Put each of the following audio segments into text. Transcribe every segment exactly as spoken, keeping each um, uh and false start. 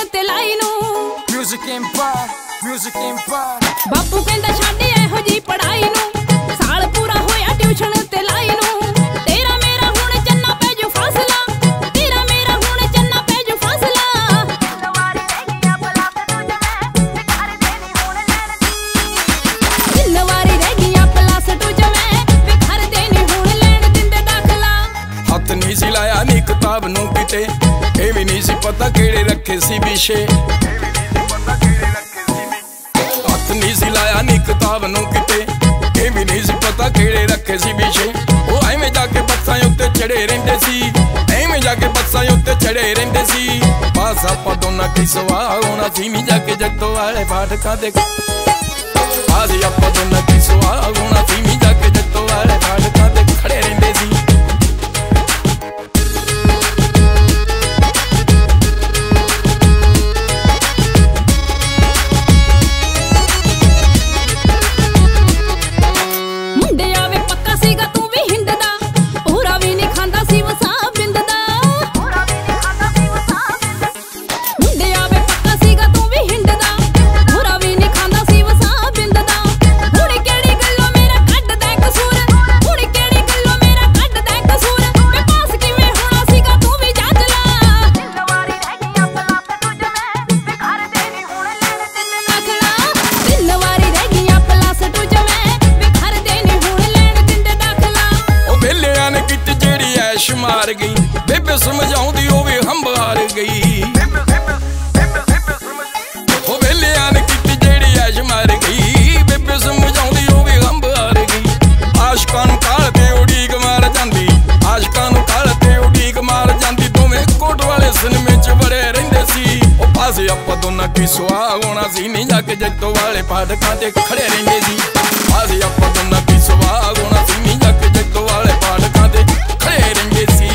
ते लाई नू म्यूजिक एम्पायर म्यूजिक एम्पायर बापू कहंदा छड्ड एहो जी पढ़ाई नू साल पूरा होया ट्यूशन ते लाई नू तेरा मेरा हुण चन्ना पै जो फासला तेरा मेरा हुण चन्ना पै जो फासला तिन्न वारी रह गईयां प्लस टू च मैं वे घर दे नी हुण लैण दिंदे दाखला हथ नहीं सी लाया नी किताब नू किते ए भी नहीं सी पता केड़े रखे सी विषे हथ नहीं सी लाया नी किताब नू किते ए भी नहीं सी पता केड़े रखे सी विषे ओ एवें जाके बस्सां उत्ते चढ़े रहिंदे सी एवें जाके बस्सां उत्ते चढ़े रहिंदे सी पास आपां दोनां की सवाह होना सी नी जाके जगतो वाले फाटकां दे पास आपां दोनां की सवाह होना सी नी जाके जगतो वाले फाटकां दे खड़े रहिंदे सी मार गई बेबे समझाउंदी होवे हंब हार गई ओ वेलियां ने कीती जेड़ी ऐश मार गई बेबे समझाउंदी होवे हंब हार गई आशिकां नूं काल ते उड़ीक मार जांदी आशिकां नूं काल ते उड़ीक मार जांदी दोवें कोट वाले सिनेमे च बड़े रहिंदे सी ओ पासे आपां दोनां की सुहाग होना सी नी जाके जगतो वाले फाटकां ते खड़े रहिंदे सी पासे आपां दोनां की सुहाग होना सी नी जाके जगतो वाले फाटकां ते खड़े रहिंदे सी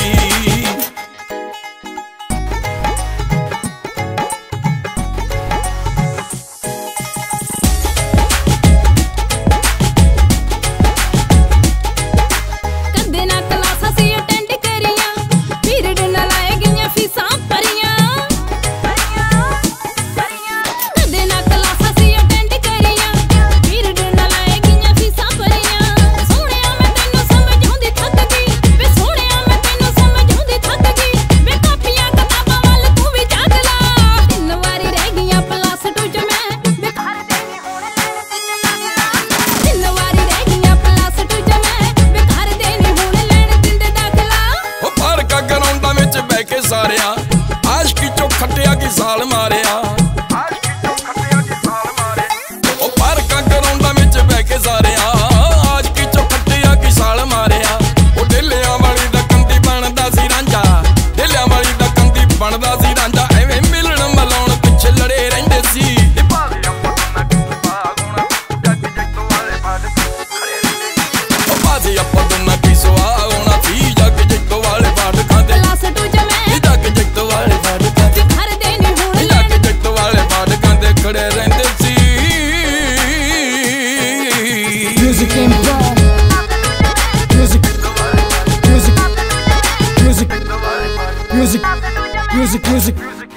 सारिया आशिकी चो खटिया की साल मारिया ओ पार्का ग्राउंडा विच बह के सारिया आशिकी चो खटिया की साल मारिया ओ ढिलियां वाली दा कंदी बनदा सी रांझा ढिलियां वाली दा कंदी बनदा सी रांझा एवें मिलण मलाउण पिछे लड़े रहिंदे सी ओ पासे आपां दोनां की सुहाग होना सी जाके जगतो वाले फाटकां ते खड़े रहंदे सी music empire music music music music music music